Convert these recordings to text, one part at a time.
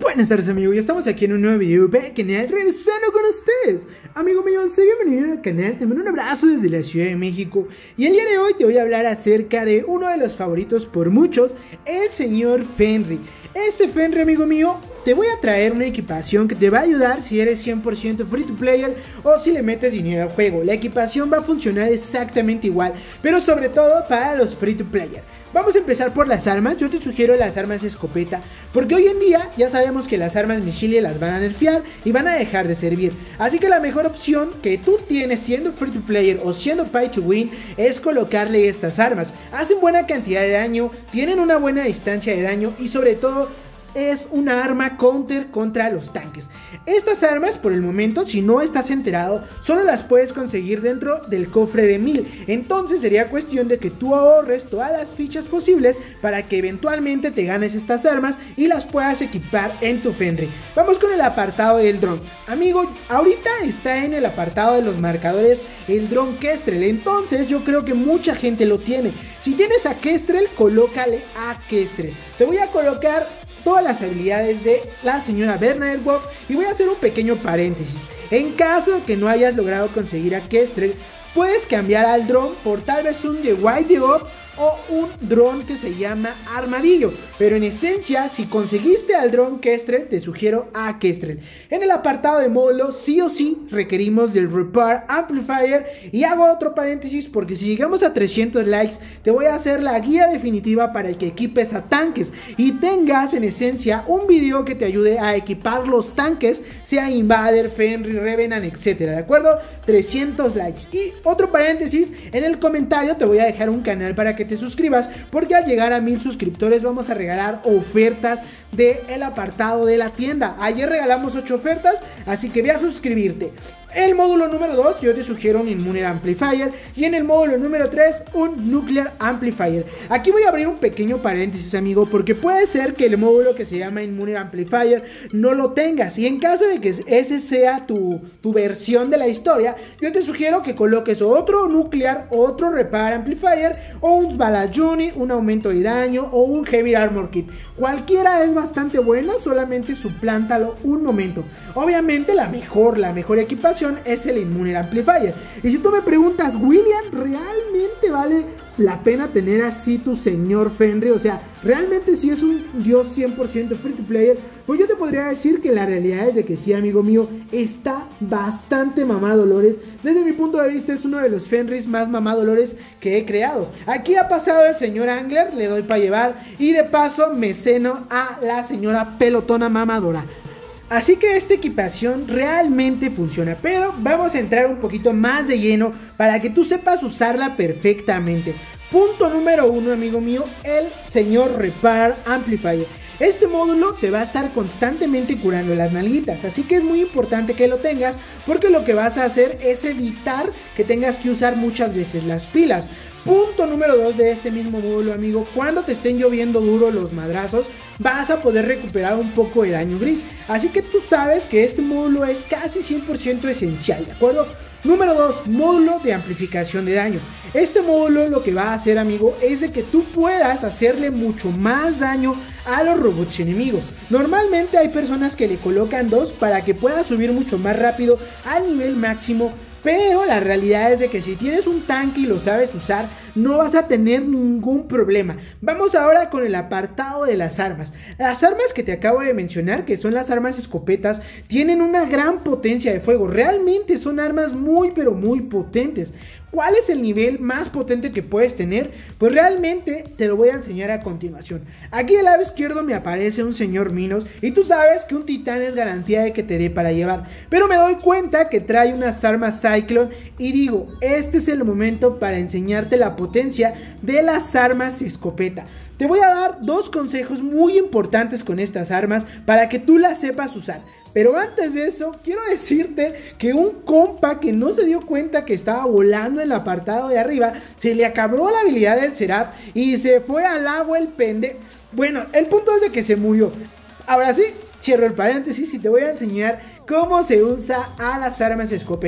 Buenas tardes, amigos, ya estamos aquí en un nuevo video del canal, regresando con ustedes. Amigo mío, sé bienvenido al canal, te mando un abrazo desde la Ciudad de México. Y el día de hoy te voy a hablar acerca de uno de los favoritos por muchos, el señor Fenrir. Este Fenrir, amigo mío, te voy a traer una equipación que te va a ayudar si eres 100% free to player o si le metes dinero al juego. La equipación va a funcionar exactamente igual, pero sobre todo para los free to player. Vamos a empezar por las armas. Yo te sugiero las armas escopeta, porque hoy en día ya sabemos que las armas Mishile las van a nerfear y van a dejar de servir. Así que la mejor opción que tú tienes siendo free to player o siendo pay to win es colocarle estas armas. Hacen buena cantidad de daño, tienen una buena distancia de daño y sobre todo es una arma counter contra los tanques. Estas armas, por el momento, si no estás enterado, solo las puedes conseguir dentro del cofre de 1000. Entonces sería cuestión de que tú ahorres todas las fichas posibles para que eventualmente te ganes estas armas y las puedas equipar en tu Fenrir. Vamos con el apartado del dron. Amigo, ahorita está en el apartado de los marcadores el dron Kestrel. Entonces yo creo que mucha gente lo tiene. Si tienes a Kestrel, colócale a Kestrel. Te voy a colocar todas las habilidades de la señora Bernadette Wolf y voy a hacer un pequeño paréntesis. En caso de que no hayas logrado conseguir a Kestrel, puedes cambiar al dron por tal vez un The White The Up o un dron que se llama Armadillo. Pero en esencia, si conseguiste al dron Kestrel, te sugiero a Kestrel. En el apartado de módulo, sí o sí requerimos del Repair Amplifier. Y hago otro paréntesis porque si llegamos a 300 likes, te voy a hacer la guía definitiva para que equipes a tanques y tengas en esencia un video que te ayude a equipar los tanques, sea Invader, Fenrir, Revenant, etcétera. ¿De acuerdo? 300 likes. Y otro paréntesis, en el comentario te voy a dejar un canal para que te suscribas, porque al llegar a 1000 suscriptores vamos a regalar ofertas del apartado de la tienda. Ayer regalamos 8 ofertas, así que ve a suscribirte. El módulo número 2 yo te sugiero un Immunity Amplifier y en el módulo número 3 un Nuclear Amplifier. Aquí voy a abrir un pequeño paréntesis, amigo, porque puede ser que el módulo que se llama Immunity Amplifier no lo tengas, y en caso de que ese sea tu versión de la historia, yo te sugiero que coloques otro Nuclear, otro Repair Amplifier o un Balance Unit, un aumento de daño o un Heavy Armor Kit. Cualquiera es bastante bueno, solamente suplántalo un momento. Obviamente la mejor equipación es el Immunity Amplifier. Y si tú me preguntas, William, ¿realmente vale la pena tener así tu señor Fenrir? O sea, ¿realmente si es un dios 100% free to player? Pues yo te podría decir que la realidad es de que sí, amigo mío, está bastante mamadolores. Desde mi punto de vista es uno de los Fenris más mamadolores que he creado. Aquí ha pasado el señor Angler, le doy para llevar y de paso me ceno a la señora pelotona mamadora. Así que esta equipación realmente funciona, pero vamos a entrar un poquito más de lleno para que tú sepas usarla perfectamente. Punto número 1, amigo mío, el señor Repair Amplifier. Este módulo te va a estar constantemente curando las nalguitas, así que es muy importante que lo tengas, porque lo que vas a hacer es evitar que tengas que usar muchas veces las pilas. Punto número 2 de este mismo módulo, amigo, cuando te estén lloviendo duro los madrazos, vas a poder recuperar un poco de daño gris. Así que tú sabes que este módulo es casi 100% esencial, ¿de acuerdo? Número 2, módulo de amplificación de daño. Este módulo lo que va a hacer, amigo, es de que tú puedas hacerle mucho más daño a los robots enemigos. Normalmente hay personas que le colocan 2 para que pueda subir mucho más rápido al nivel máximo, pero la realidad es de que si tienes un tanque y lo sabes usar, no vas a tener ningún problema. Vamos ahora con el apartado de las armas. Las armas que te acabo de mencionar, que son las armas escopetas, tienen una gran potencia de fuego. Realmente son armas muy pero muy potentes. ¿Cuál es el nivel más potente que puedes tener? Pues realmente te lo voy a enseñar a continuación. Aquí del lado izquierdo me aparece un señor Minos y tú sabes que un titán es garantía de que te dé para llevar. Pero me doy cuenta que trae unas armas Cyclone y digo, este es el momento para enseñarte la potencia de las armas escopeta. Te voy a dar 2 consejos muy importantes con estas armas para que tú las sepas usar. Pero antes de eso, quiero decirte que un compa que no se dio cuenta que estaba volando en el apartado de arriba, se le acabó la habilidad del Seraph y se fue al agua el pende. Bueno, el punto es de que se murió. Ahora sí, cierro el paréntesis y te voy a enseñar cómo se usa a las armas escopeta.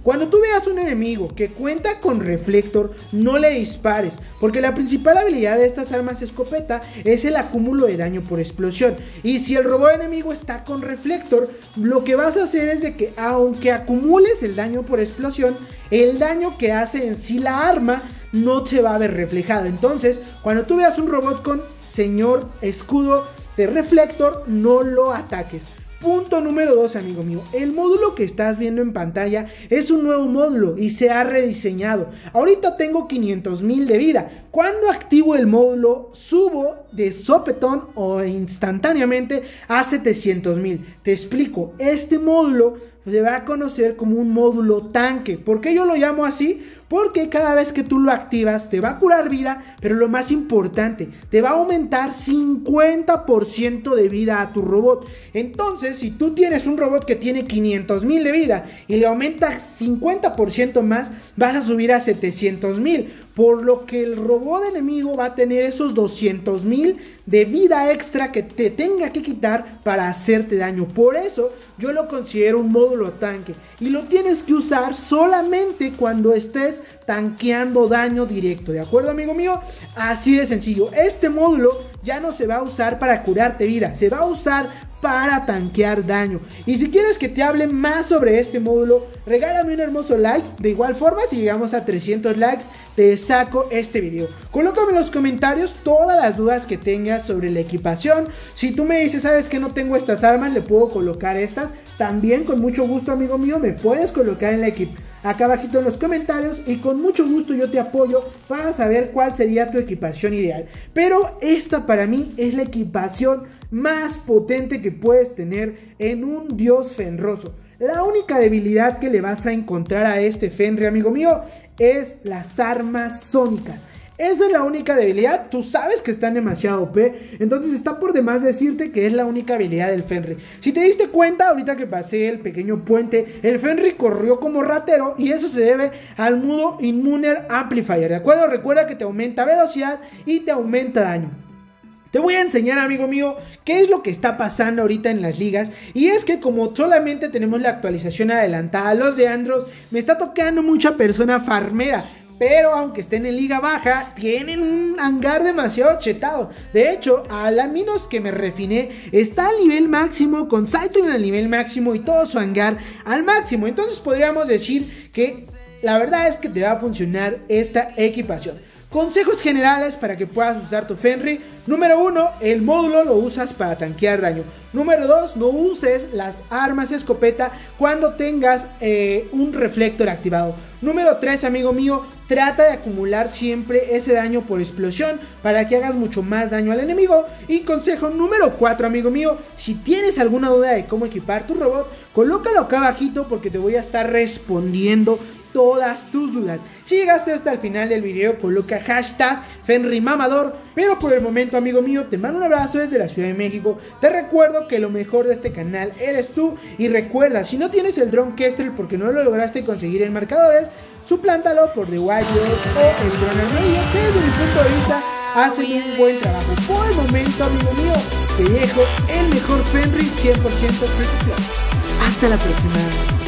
Cuando tú veas un enemigo que cuenta con reflector, no le dispares, porque la principal habilidad de estas armas escopeta es el acúmulo de daño por explosión. Y si el robot enemigo está con reflector, lo que vas a hacer es de que aunque acumules el daño por explosión, el daño que hace en sí la arma no se va a ver reflejado. Entonces, cuando tú veas un robot con señor escudo de reflector, no lo ataques. Punto número 2, amigo mío. El módulo que estás viendo en pantalla es un nuevo módulo y se ha rediseñado. Ahorita tengo 500,000 de vida. Cuando activo el módulo, subo de sopetón o instantáneamente a 700,000. Te explico, este módulo se va a conocer como un módulo tanque. ¿Por qué yo lo llamo así? Porque cada vez que tú lo activas te va a curar vida, pero lo más importante, te va a aumentar 50% de vida a tu robot. Entonces, si tú tienes un robot que tiene 500,000 de vida y le aumentas 50% más, vas a subir a 700,000. Por lo que el robot enemigo va a tener esos 200,000 de vida extra que te tenga que quitar para hacerte daño. Por eso yo lo considero un módulo tanque y lo tienes que usar solamente cuando estés tanqueando daño directo, ¿de acuerdo, amigo mío? Así de sencillo. Este módulo ya no se va a usar para curarte vida, se va a usar para tanquear daño. Y si quieres que te hable más sobre este módulo, regálame un hermoso like. De igual forma, si llegamos a 300 likes, te saco este video. Colócame en los comentarios todas las dudas que tengas sobre la equipación. Si tú me dices, sabes que no tengo estas armas, le puedo colocar estas. También con mucho gusto, amigo mío, me puedes colocar en la equipación acá abajito en los comentarios y con mucho gusto yo te apoyo para saber cuál sería tu equipación ideal. Pero esta para mí es la equipación más potente que puedes tener en un dios Fenroso. La única debilidad que le vas a encontrar a este Fenrir, amigo mío, es las armas sónicas. Esa es la única debilidad. Tú sabes que están demasiado OP, entonces está por demás decirte que es la única habilidad del Fenrir. Si te diste cuenta, ahorita que pasé el pequeño puente, el Fenrir corrió como ratero y eso se debe al modo Immuner Amplifier, ¿de acuerdo? Recuerda que te aumenta velocidad y te aumenta daño. Te voy a enseñar, amigo mío, qué es lo que está pasando ahorita en las ligas. Y es que como solamente tenemos la actualización adelantada, los de Andros, me está tocando mucha persona farmera. Pero aunque estén en liga baja, tienen un hangar demasiado chetado. De hecho, al menos que me refiné, está al nivel máximo, con Saito al nivel máximo y todo su hangar al máximo. Entonces podríamos decir que la verdad es que te va a funcionar esta equipación. Consejos generales para que puedas usar tu Fenrir. Número 1, el módulo lo usas para tanquear daño. Número 2, no uses las armas escopeta cuando tengas un reflector activado. Número 3, amigo mío, trata de acumular siempre ese daño por explosión para que hagas mucho más daño al enemigo. Y consejo número 4, amigo mío, si tienes alguna duda de cómo equipar tu robot, colócalo acá abajito porque te voy a estar respondiendo todas tus dudas. Si llegaste hasta el final del video, coloca hashtag FenrirMamador. Pero por el momento, amigo mío, te mando un abrazo desde la Ciudad de México. Te recuerdo que lo mejor de este canal eres tú. Y recuerda, si no tienes el dron Kestrel porque no lo lograste conseguir en marcadores, suplántalo por The Wild o el dron Armadillo, que desde mi punto de vista hacen un buen trabajo. Por el momento, amigo mío, te dejo el mejor Fenrir 100% free to play. Hasta la próxima.